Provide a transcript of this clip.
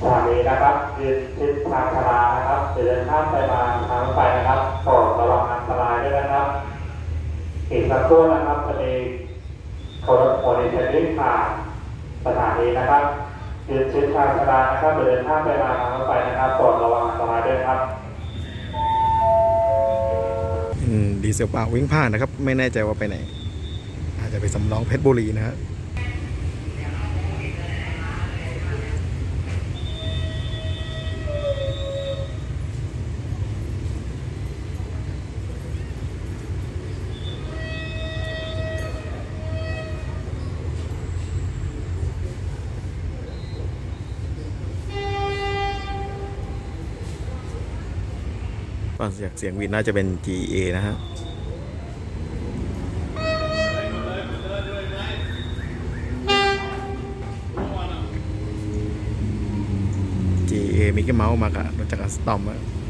สถานีนะครับยืนชิดทางชรานะครับเดินข้ามไปมาทางรถไฟนะครับโปรดระวังอันตรายด้วยนะครับอีกสักครู่นะครับจะมีรถโมนิเตอร์ลิ่งผ่านสถานีนะครับยืนชิดทางชรานะครับเดินข้ามไปมาทางรถไฟนะครับโปรดระวังอันตรายด้วยครับดีเซลเปล่าวิ่งผ่านนะครับไม่แน่ใจว่าไปไหนอาจจะไปสำรองเพชรบุรีนะฮะฟังเสียงวินน่าจะเป็น GA นะฮะ GA มิกกี้เมาส์มากับรถจักรสตอม